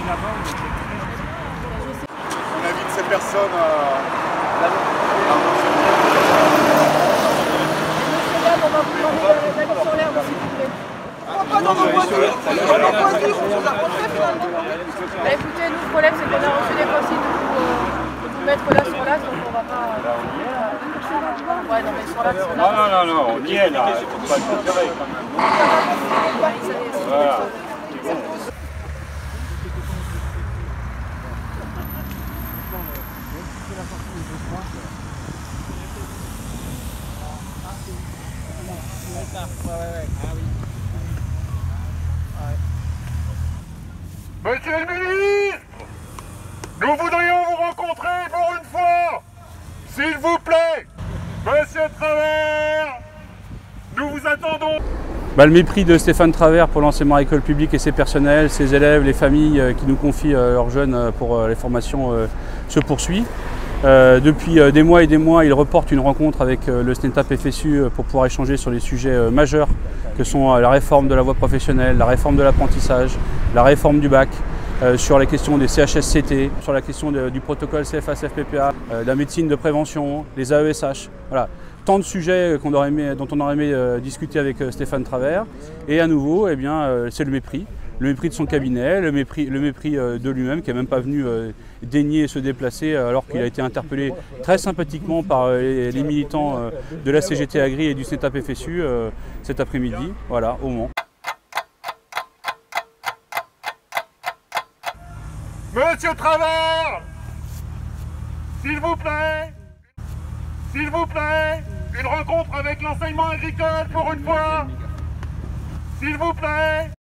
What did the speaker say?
On invite ces personnes à... On va vous demander d'aller sur l'herbe, s'il vous plaît. Pourquoi pas dans nos voitures? Écoutez, nous, le problème, c'est qu'on a reçu des consignes de vous mettre là sur l'axe, donc on va pas... Ouais, non, mais sur l'axe, on a... Non, on y est là, il faut pas le préférer quand même. Voilà. Monsieur le ministre, nous voudrions vous rencontrer pour une fois, s'il vous plaît. Monsieur Travers, nous vous attendons. Le mépris de Stéphane Travers pour l'enseignement à l'école publique et ses personnels, ses élèves, les familles qui nous confient leurs jeunes pour les formations se poursuit. Depuis des mois et des mois, il reporte une rencontre avec le SNETAP FSU pour pouvoir échanger sur les sujets majeurs que sont la réforme de la voie professionnelle, la réforme de l'apprentissage, la réforme du bac, sur la question des CHSCT, sur la question du protocole CFA-CFPPA, la médecine de prévention, les AESH. Voilà. Tant de sujets dont on aurait aimé discuter avec Stéphane Travers. Et à nouveau, eh bien, c'est le mépris. Le mépris de son cabinet, le mépris de lui-même qui n'est même pas venu daigner se déplacer alors qu'il a été interpellé très sympathiquement par les militants de la CGT Agri et du SNETAP FSU cet après-midi, voilà, au Mans. Monsieur Travers, s'il vous plaît, une rencontre avec l'enseignement agricole pour une fois, s'il vous plaît.